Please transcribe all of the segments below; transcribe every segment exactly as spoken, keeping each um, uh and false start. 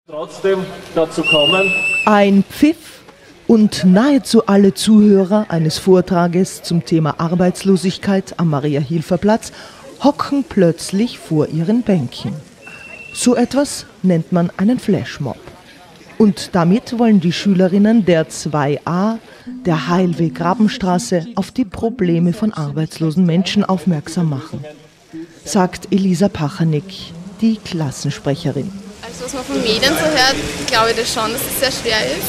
Trotzdem dazu kommen. Ein Pfiff und nahezu alle Zuhörer eines Vortrages zum Thema Arbeitslosigkeit am Maria-Hilfer-Platz hocken plötzlich vor ihren Bänken. So etwas nennt man einen Flashmob. Und damit wollen die Schülerinnen der zwei a der Heilweg Grabenstraße auf die Probleme von arbeitslosen Menschen aufmerksam machen, sagt Elisa Pachanik, die Klassensprecherin. Also was man von Medien so hört, glaube ich das schon, dass es sehr schwer ist.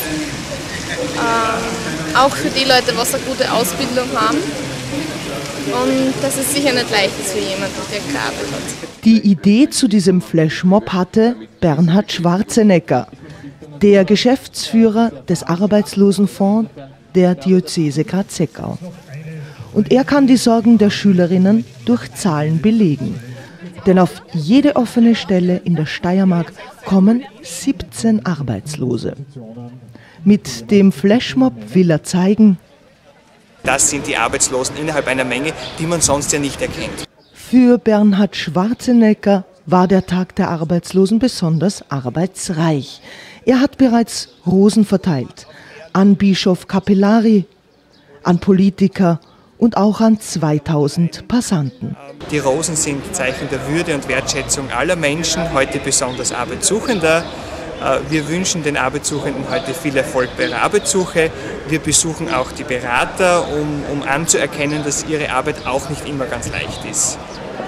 Ähm, auch für die Leute, die eine gute Ausbildung haben. Und dass es sicher nicht leicht ist für jemanden, der gearbeitet hat. Die Idee zu diesem Flashmob hatte Bernhard Schwarzenegger, der Geschäftsführer des Arbeitslosenfonds der Diözese Graz-Seckau. Und er kann die Sorgen der Schülerinnen durch Zahlen belegen. Denn auf jede offene Stelle in der Steiermark kommen siebzehn Arbeitslose. Mit dem Flashmob will er zeigen, das sind die Arbeitslosen innerhalb einer Menge, die man sonst ja nicht erkennt. Für Bernhard Schwarzenegger war der Tag der Arbeitslosen besonders arbeitsreich. Er hat bereits Rosen verteilt an Bischof Capellari, an Politiker und auch an zweitausend Passanten. Die Rosen sind Zeichen der Würde und Wertschätzung aller Menschen, heute besonders Arbeitssuchender. Wir wünschen den Arbeitssuchenden heute viel Erfolg bei ihrer Arbeitssuche. Wir besuchen auch die Berater, um, um anzuerkennen, dass ihre Arbeit auch nicht immer ganz leicht ist.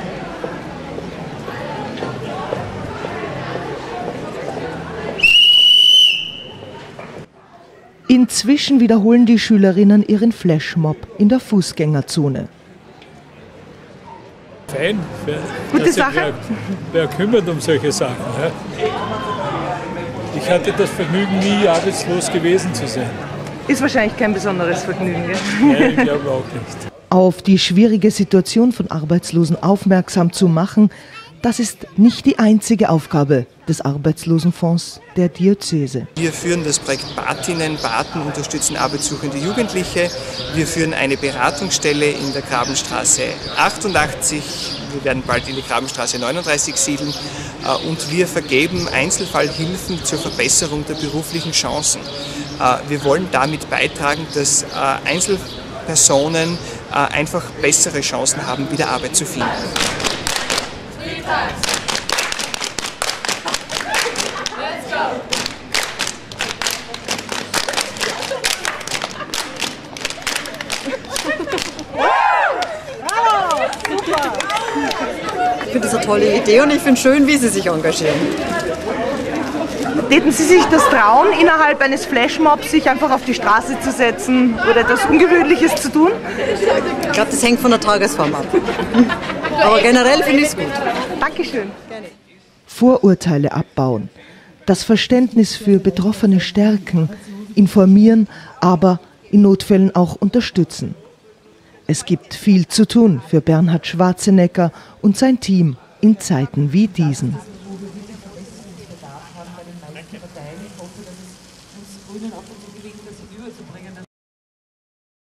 Inzwischen wiederholen die Schülerinnen ihren Flashmob in der Fußgängerzone. Fein, wer, Gute Sache. Wer, wer kümmert um solche Sachen? Ja? Ich hatte das Vergnügen, nie arbeitslos gewesen zu sein. Ist wahrscheinlich kein besonderes Vergnügen, gell? Nein, ich glaube auch nicht. Auf die schwierige Situation von Arbeitslosen aufmerksam zu machen, das ist nicht die einzige Aufgabe des Arbeitslosenfonds der Diözese. Wir führen das Projekt Patinnen, Paten unterstützen arbeitssuchende Jugendliche. Wir führen eine Beratungsstelle in der Grabenstraße achtundachtzig. Wir werden bald in die Grabenstraße neununddreißig siedeln. Und wir vergeben Einzelfallhilfen zur Verbesserung der beruflichen Chancen. Wir wollen damit beitragen, dass Einzelpersonen einfach bessere Chancen haben, wieder Arbeit zu finden. Ich finde das eine tolle Idee und ich finde es schön, wie Sie sich engagieren. Täten Sie sich das trauen, innerhalb eines Flashmobs sich einfach auf die Straße zu setzen oder etwas Ungewöhnliches zu tun? Ich glaube, das hängt von der Tagesform ab. Aber generell finde ich es gut. Dankeschön. Vorurteile abbauen, das Verständnis für Betroffene stärken, informieren, aber in Notfällen auch unterstützen. Es gibt viel zu tun für Bernhard Schwarzenegger und sein Team in Zeiten wie diesen.